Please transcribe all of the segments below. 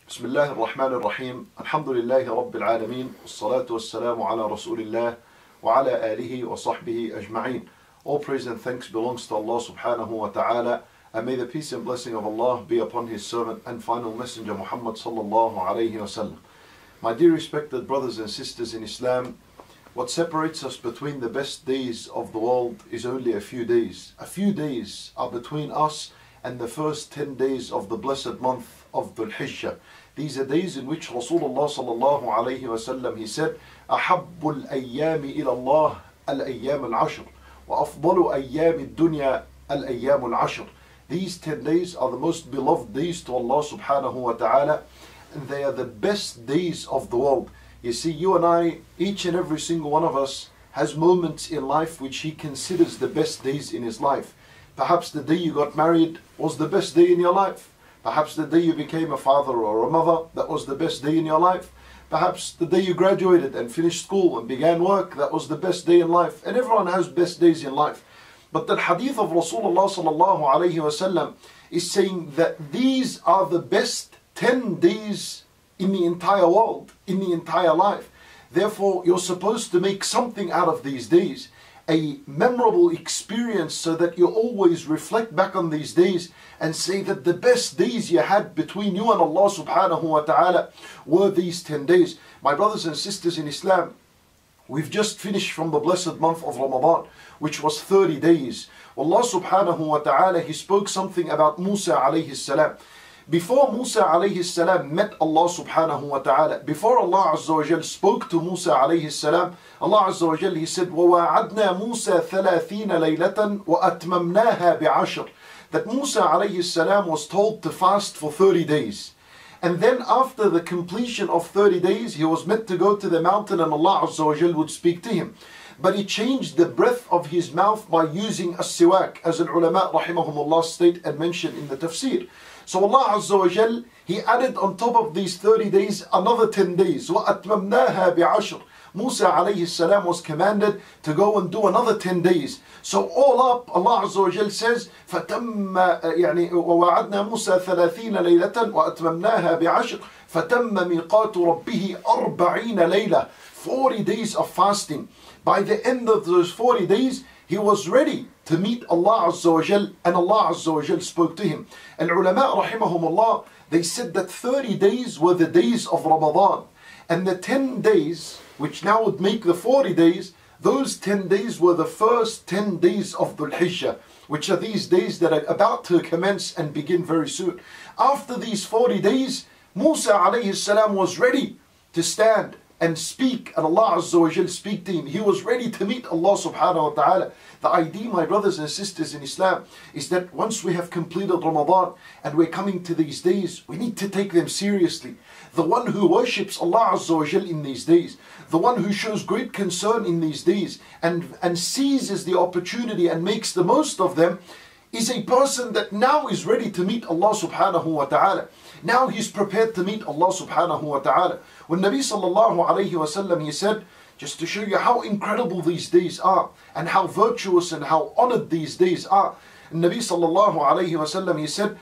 بسم الله الرحمن الرحيم الحمد لله رب العالمين والصلاة والسلام على رسول الله وعلى آله وصحبه أجمعين. All praise and thanks belongs to Allah subhanahu wa ta'ala, and may the peace and blessing of Allah be upon his servant and final messenger Muhammad sallallahu alayhi wa sallam. My dear respected brothers and sisters in Islam, what separates us between the best days of the world is only a few days. A few days are between us and the first 10 days of the blessed month of Dhul Hijjah. These are days in which Rasulullah sallallahu alayhi wa sallam, he said, أحب الأيام إلى الله الأيام العشر وأفضل أيام الدنيا الأيام العشر. These 10 days are the most beloved days to Allah subhanahu wa ta'ala, and they are the best days of the world. You see, you and I, each and every single one of us has moments in life which he considers the best days in his life. Perhaps the day you got married was the best day in your life. Perhaps the day you became a father or a mother, that was the best day in your life. Perhaps the day you graduated and finished school and began work, that was the best day in life. And everyone has best days in life. But the hadith of Rasulullah sallallahu alayhi wa sallam is saying that these are the best 10 days in the entire world, in the entire life. Therefore, you're supposed to make something out of these days, a memorable experience, so that you always reflect back on these days and say that the best days you had between you and Allah subhanahu wa ta'ala were these 10 days. My brothers and sisters in Islam, we've just finished from the blessed month of Ramadan, which was 30 days. Allah subhanahu wa ta'ala, he spoke something about Musa alayhi salam. Before Musa alayhi salam met Allah subhanahu wa ta'ala, before Allah azza wa jal spoke to Musa alayhi salam, Allah azza wa jal, he said, وَوَعَدْنَا مُوسَى 30 لَيْلَةً وَأَتْمَمْنَاهَا بِعَشْرٍ. That Musa alayhi salam was told to fast for 30 days. And then after the completion of 30 days, he was meant to go to the mountain and Allah azza wa jal would speak to him. But he changed the breath of his mouth by using a siwak, as an ulama rahimahumullah state and mentioned in the tafsir. So Allah Azza wa Jal, he added on top of these 30 days another 10 days. وَأَتْمَمْنَاهَا بِعَشْرٍ. Musa alayhi salam was commanded to go and do another 10 days. So all up, Allah Azza wa Jal says, فَتَمَّ يعني وَوَعَدْنَا مُوسَى 30 لَيْلَةً وَأَتْمَمْنَاها بِعَشْرٍ فَتَمَّ مِيقَاتُ رَبِّهِ 40 لَيْلَةً. 40 days of fasting. By the end of those 40 days, he was ready to meet Allah Azza wa Jal, and Allah Azza wa Jal spoke to him. And ulama rahimahumullah, they said that 30 days were the days of Ramadan, and the 10 days, which now would make the 40 days, those 10 days were the first 10 days of Dhul Hijjah, which are these days that are about to commence and begin very soon. After these 40 days, Musa alayhi salam was ready to stand and speak, and Allah Azza wa Jal speak to him. He was ready to meet Allah subhanahu wa ta'ala. The idea, my brothers and sisters in Islam, is that once we have completed Ramadan and we're coming to these days, we need to take them seriously. The one who worships Allah Azza wa Jal in these days, the one who shows great concern in these days and seizes the opportunity and makes the most of them, is a person that now is ready to meet Allah subhanahu wa ta'ala. Now he's prepared to meet Allah subhanahu wa ta'ala. When Nabi sallallahu alayhi wa sallam, he said, just to show you how incredible these days are and how virtuous and how honored these days are. And Nabi sallallahu alayhi wa sallam, he said,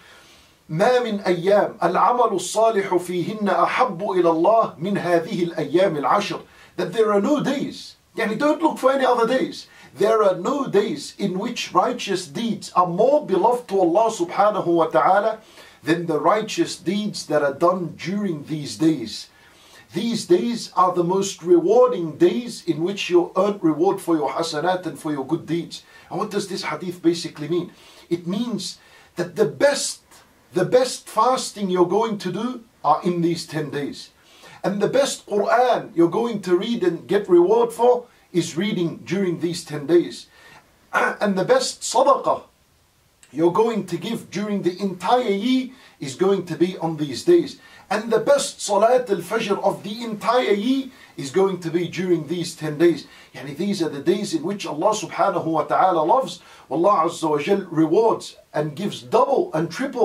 ما من أيام العمل الصالح فيهن أحب إلى الله من هذه الأيام العشر. That there are no days, yani don't look for any other days. There are no days in which righteous deeds are more beloved to Allah subhanahu wa ta'ala than the righteous deeds that are done during these days. These days are the most rewarding days in which you earn reward for your hasanat and for your good deeds. And what does this hadith basically mean? It means that the best fasting you're going to do are in these 10 days. And the best Quran you're going to read and get reward for is reading during these 10 days. And the best sadaqah you're going to give during the entire year is going to be on these days. And the best Salat al-Fajr of the entire year is going to be during these 10 days. Yani these are the days in which Allah subhanahu wa ta'ala loves. Allah Azza wa Jal rewards and gives double and triple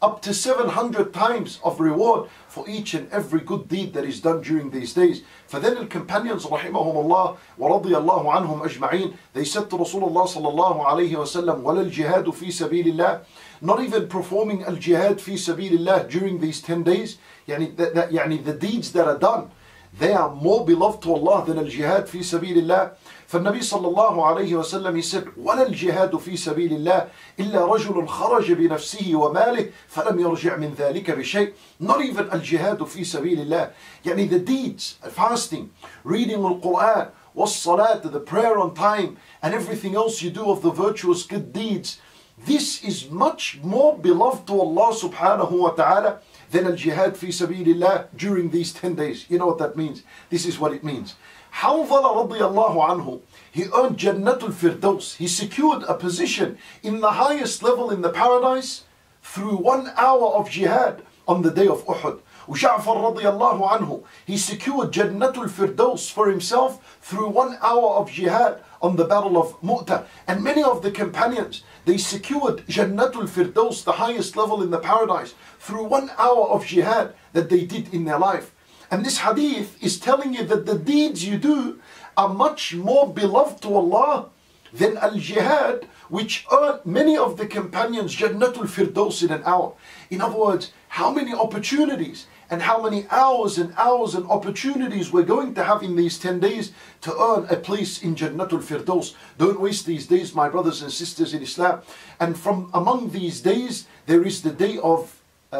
up to 700 times of reward for each and every good deed that is done during these days. For then the companions, rahimahumullah wa radiyallahu anhum ajma'een, they said to Rasulullah sallallahu alayhi wa sallam, وَلَا الْجِهَادُ فِي سَبِيلِ اللَّهِ, not even performing al-jihad fi sabilillah during these 10 days. يعني the deeds that are done, they are more beloved to Allah than al-jihad fi sabilillah. فالنبي صلى الله عليه وسلم, he said, ولا الجهاد في سبيل الله إلا رجل خرج بنفسه وماله فلم يرجع من ذلك بشيء. Not even الجهاد في سبيل الله, يعني the deeds, fasting, reading al-Quran, was-salat, the prayer on time, and everything else you do of the virtuous good deeds, this is much more beloved to Allah subhanahu wa ta'ala than al-jihad fi sabilillah during these 10 days. You know what that means? This is what it means. Hanzala radiyallahu anhu, he earned Jannatul Firdaus. He secured a position in the highest level in the paradise through 1 hour of jihad on the day of Uhud. Ja'far radiyallahu anhu, he secured Jannatul Firdaus for himself through 1 hour of jihad on the battle of Mu'tah. And many of the companions, they secured Jannatul Firdaus, the highest level in the paradise, through 1 hour of jihad that they did in their life. And this hadith is telling you that the deeds you do are much more beloved to Allah than al-jihad, which earned many of the companions Jannatul Firdaus in an hour. In other words, how many opportunities and how many hours and hours and opportunities we're going to have in these 10 days to earn a place in Jannatul Firdaus. Don't waste these days, my brothers and sisters in Islam. And from among these days, there is the day of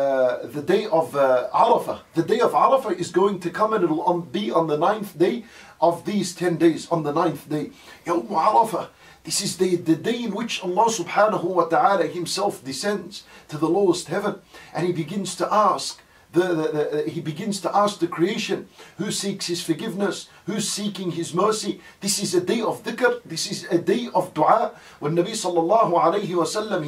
Arafah. The day of Arafah is going to come, and it will be on the 9th day of these 10 days, on the 9th day. Yawm Arafah. This is the day in which Allah subhanahu wa ta'ala himself descends to the lowest heaven, and he begins to ask the creation, who seeks his forgiveness, who's seeking his mercy. This is a day of dhikr, this is a day of dua. When Nabi sallallahu alayhi wa sallam,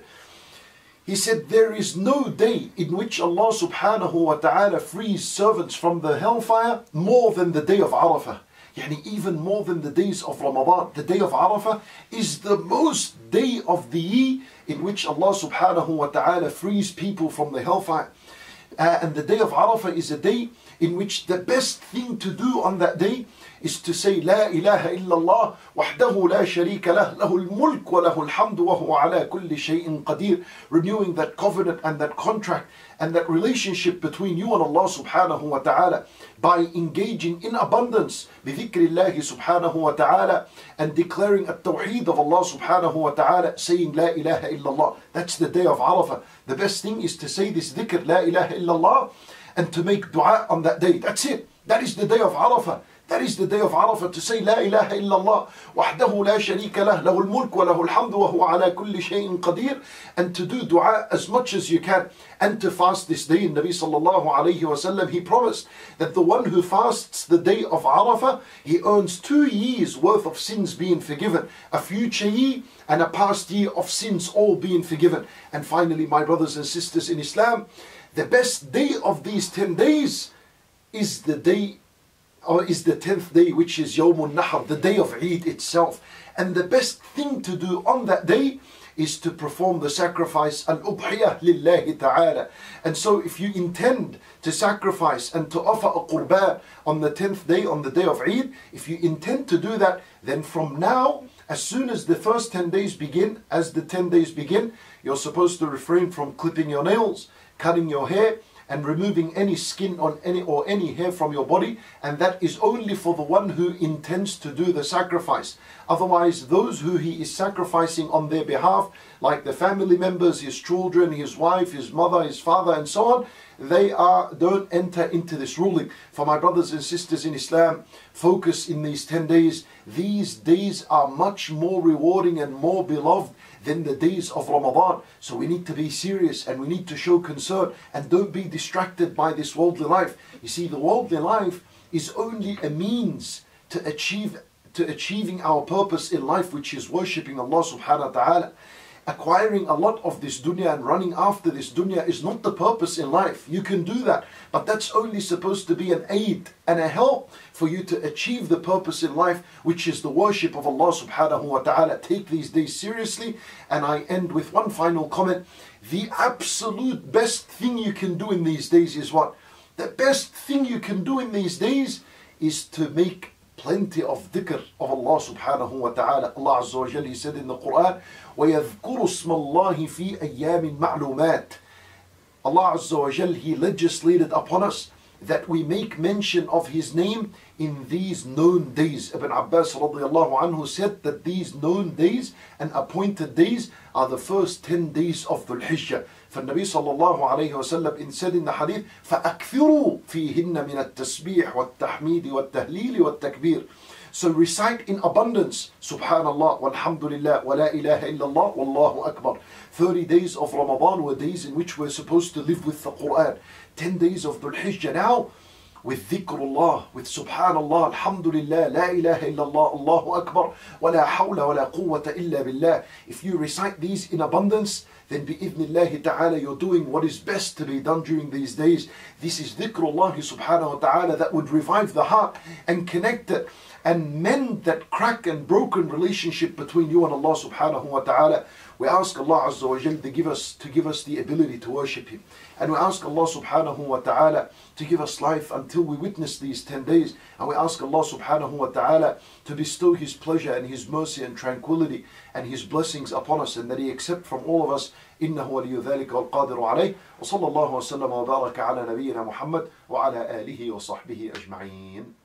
he said, there is no day in which Allah subhanahu wa ta'ala frees servants from the hellfire more than the day of Arafah. Yani even more than the days of Ramadan. The day of Arafah is the most day of the year in which Allah subhanahu wa ta'ala frees people from the hellfire. And the day of Arafah is a day in which the best thing to do on that day is to say La ilaha illallah wahdahu la sharika lah lahul mulk wa lahul hamdu wa huwa ala kulli shay'in qadir, renewing that covenant and that contract and that relationship between you and Allah subhanahu wa ta'ala by engaging in abundance bi dhikrillahi subhanahu wa ta'ala and declaring at-tawheed of Allah subhanahu wa ta'ala, saying La ilaha illallah. That's the day of Arafah. The best thing is to say this dhikr, La ilaha illallah, and to make dua on that day. That's it. That is the day of Arafah. That is the day of Arafah, to say La ilaha illallah wahdahu la sharika lah lahul mulk wa lahul hamdu wa huwa ala kulli shay'in qadir, and to do dua as much as you can, and to fast this day. And Nabi sallallahu alayhi wa sallam, he promised that the one who fasts the day of Arafah, he earns 2 years worth of sins being forgiven, a future year and a past year of sins all being forgiven. And finally, my brothers and sisters in Islam, the best day of these 10 days is the 10th day, which is Yawmun Nahr, the day of Eid itself. And the best thing to do on that day is to perform the sacrifice, al-ubhiyah lillahi ta'ala. And so if you intend to sacrifice and to offer a qurban on the 10th day, on the day of Eid, if you intend to do that, then from now, as soon as the first 10 days begin, you're supposed to refrain from clipping your nails, cutting your hair, and removing any skin on any hair from your body, and that is only for the one who intends to do the sacrifice. Otherwise, those who he is sacrificing on their behalf, like the family members, his children, his wife, his mother, his father, and so on, they don't enter into this ruling. For my brothers and sisters in Islam, focus in these 10 days. These days are much more rewarding and more beloved than the days of Ramadan. So we need to be serious and we need to show concern, and don't be distracted by this worldly life. You see, the worldly life is only a means to achieving our purpose in life, which is worshipping Allah subhanahu wa ta'ala. acquiring a lot of this dunya and running after this dunya is not the purpose in life. You can do that, but that's only supposed to be an aid and a help for you to achieve the purpose in life, which is the worship of Allah subhanahu wa ta'ala. Take these days seriously. And I end with one final comment. The absolute best thing you can do in these days is what? The best thing you can do in these days is to make plenty of dhikr of Allah subhanahu wa ta'ala. Allah Azza wa Jalla, He said in the Quran, وَيَذْكُرُ اسْمَ اللَّهِ فِي أَيَّامٍ مَعْلُومَاتٍ. Allah Azza wa Jalla, He legislated upon us that we make mention of His name in these known days. Ibn Abbas radiallahu anhu said that these known days and appointed days are the first 10 days of Dhul Hijjah. فالنبي صلى الله عليه وسلم said in the hadith, فَأَكْثِرُوا فِيهِنَّ مِنَ التَّسْبِيحِ وَالتَّحْمِيدِ وَالتَّهْلِيلِ وَالتَّكْبِيرِ. So recite in abundance, Subhanallah, walhamdulillah, wa la ilaha illallah, wallahu akbar. 30 days of Ramadan were days in which we're supposed to live with the Quran. 10 days of Dhul Hijjah now, with dhikrullah, with subhanallah, alhamdulillah, la ilaha illallah, Allahu akbar, wa la hawla wa la quwwata illa billah. If you recite these in abundance, then bi'idhnillahi ta'ala you're doing what is best to be done during these days. This is dhikrullah subhanahu wa ta'ala that would revive the heart and connect it and mend that crack and broken relationship between you and Allah subhanahu wa ta'ala. We ask Allah Azza wa Jal to give us the ability to worship Him. And we ask Allah subhanahu wa ta'ala to give us life until we witness these 10 days. And we ask Allah subhanahu wa ta'ala to bestow His pleasure and His mercy and tranquility and His blessings upon us, and that He accept from all of us. إنه ولي ذلك والقادر عليه. وصلى الله وسلم وبارك على نبينا محمد وعلى آله وصحبه أجمعين.